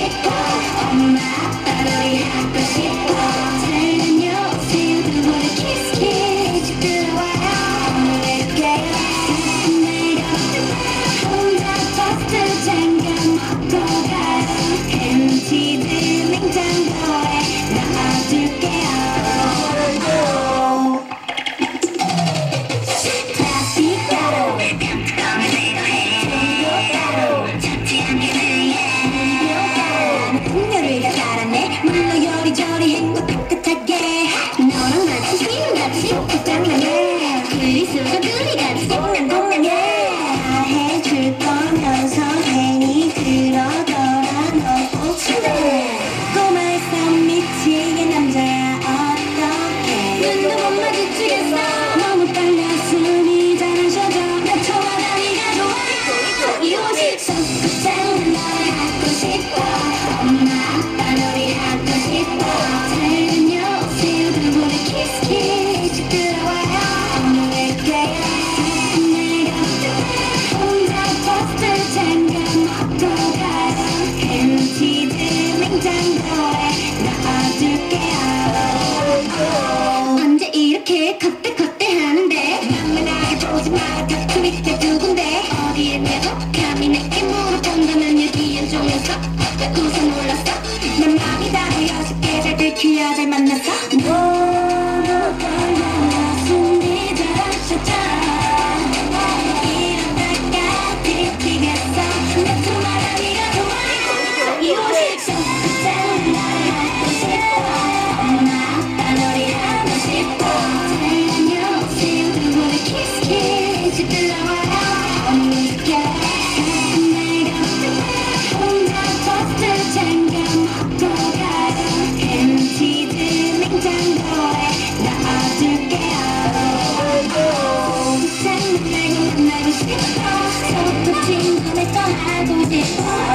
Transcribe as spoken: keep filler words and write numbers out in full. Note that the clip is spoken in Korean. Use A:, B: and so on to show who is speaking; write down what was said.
A: 싶어 엄마 아빠 놀이 하고 싶어 작은 요새도 모두 키스 키스 들어와요 오늘 이렇게요 내가 혼자 토스트 챙겨 먹고 가요 팬티들 냉장고에 넣어둘게요 플라스틱가루 깜찍하면 내가 해 차지한 기능에 풍요를 다 갈아내 물로 요리조리 행복 깨끗하게 너랑 같이 신같이 장난해 그리스가 둘이같이 꽁냥꽁냥해 다 해줄 거면서 괜히 그러더라 너 혹시나 꼬마의 썸 미치게 남자야 어떡해 눈도 못 마주치겠어 너무 빨라 숨이 잘 안 쉬어져 나 좋아하니가 좋아 이 옷이 소꿉장난 너를 하고 싶어 엄마 아빠 놀이 하고 싶어 작은 요새도 모두 키스 키스 들어와요 오늘 이렇게요 내가 혼자 토스트 챙겨 먹고 가요 팬티들 냉장고에 넣어둘게요 언제 이렇게 컷대 컷대 하는데 만만하게 보지 마 다크 밑에 두 군데 어디에 내고 감히 내게 물어본다면 여기엔 중에서 우선 몰랐어 난 마음이 다 헤어질게 잘 들키야 잘 만났어 너무 떨려나 숨이 잘 안 쉬어져 이러다가 들키겠어 내 두 말하기가 좋아 이 옷이 소꿉장난 너를 하고 싶어 엄마 아빠 놀이 하고 싶어 작은 요새도 모두 키스 키스 들어와요 오늘 이렇게 내가 혼자 토스트 챙겨 먹고 가요 팬티들 냉장고에 넣어둘게요 장난내고 만나고 싶어 소꿉친구네 떠나고 싶어